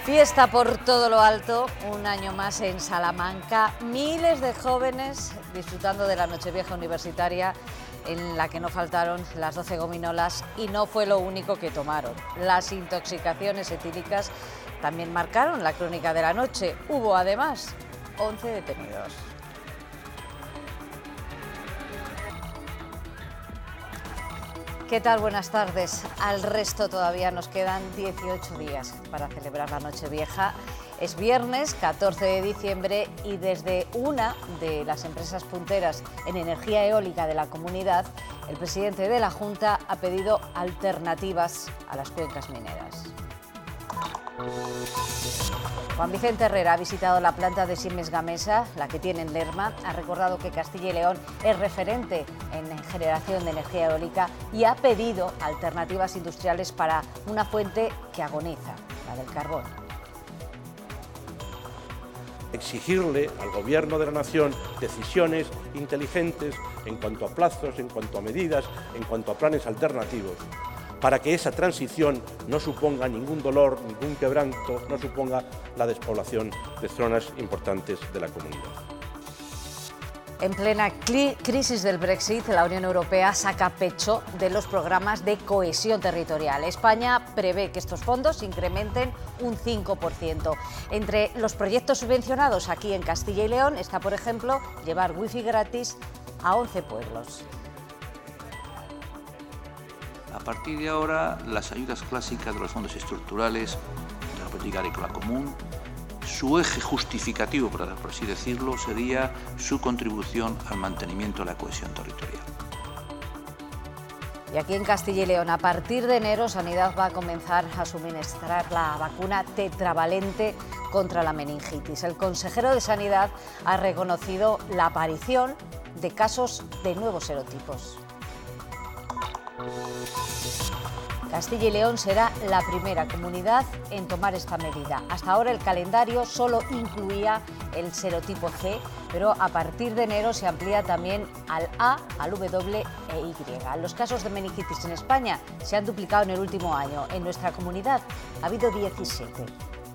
Fiesta por todo lo alto, un año más en Salamanca, miles de jóvenes disfrutando de la Nochevieja universitaria en la que no faltaron las 12 gominolas y no fue lo único que tomaron. Las intoxicaciones etílicas también marcaron la crónica de la noche. Hubo además 11 detenidos. ¿Qué tal? Buenas tardes. Al resto todavía nos quedan 18 días para celebrar la Nochevieja. Es viernes 14 de diciembre y desde una de las empresas punteras en energía eólica de la comunidad, el presidente de la Junta ha pedido alternativas a las cuencas mineras. Juan Vicente Herrera ha visitado la planta de Siemens Gamesa, la que tiene en Lerma, ha recordado que Castilla y León es referente en generación de energía eólica y ha pedido alternativas industriales para una fuente que agoniza, la del carbón. Exigirle al Gobierno de la Nación decisiones inteligentes en cuanto a plazos, en cuanto a medidas, en cuanto a planes alternativos, para que esa transición no suponga ningún dolor, ningún quebranto, no suponga la despoblación de zonas importantes de la comunidad. En plena crisis del Brexit, la Unión Europea saca pecho de los programas de cohesión territorial. España prevé que estos fondos incrementen un 5%. Entre los proyectos subvencionados aquí en Castilla y León está, por ejemplo, llevar wifi gratis a 11 pueblos. A partir de ahora, las ayudas clásicas de los fondos estructurales de la política agrícola común, su eje justificativo, por así decirlo, sería su contribución al mantenimiento de la cohesión territorial. Y aquí en Castilla y León, a partir de enero, Sanidad va a comenzar a suministrar la vacuna tetravalente contra la meningitis. El consejero de Sanidad ha reconocido la aparición de casos de nuevos serotipos. Castilla y León será la primera comunidad en tomar esta medida. Hasta ahora el calendario solo incluía el serotipo C, pero a partir de enero se amplía también al A, al W e Y. Los casos de meningitis en España se han duplicado en el último año. En nuestra comunidad ha habido 17.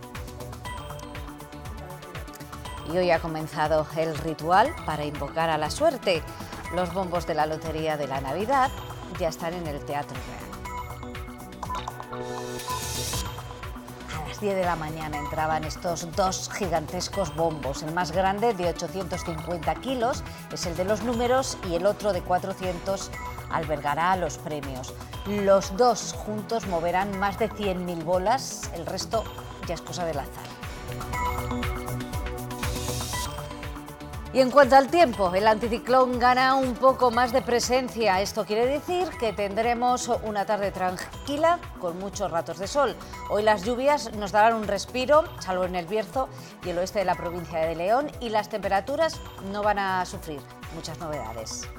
Y hoy ha comenzado el ritual para invocar a la suerte. Los bombos de la Lotería de la Navidad ya están en el Teatro Real. A las 10 de la mañana entraban estos dos gigantescos bombos. El más grande, de 850 kilos, es el de los números y el otro, de 400, albergará los premios. Los dos juntos moverán más de 100.000 bolas, el resto ya es cosa del azar. Y en cuanto al tiempo, el anticiclón gana un poco más de presencia. Esto quiere decir que tendremos una tarde tranquila con muchos ratos de sol. Hoy las lluvias nos darán un respiro, salvo en el Bierzo y el oeste de la provincia de León, y las temperaturas no van a sufrir muchas novedades.